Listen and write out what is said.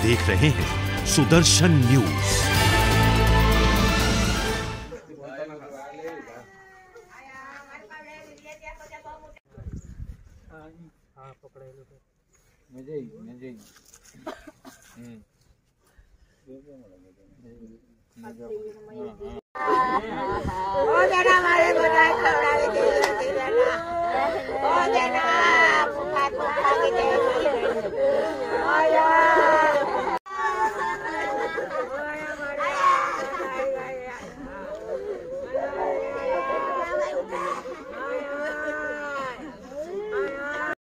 देख रहे हैं सुदर्शन न्यूज। ओ जना मारे गोदाई खवड़ा दे, ओ जना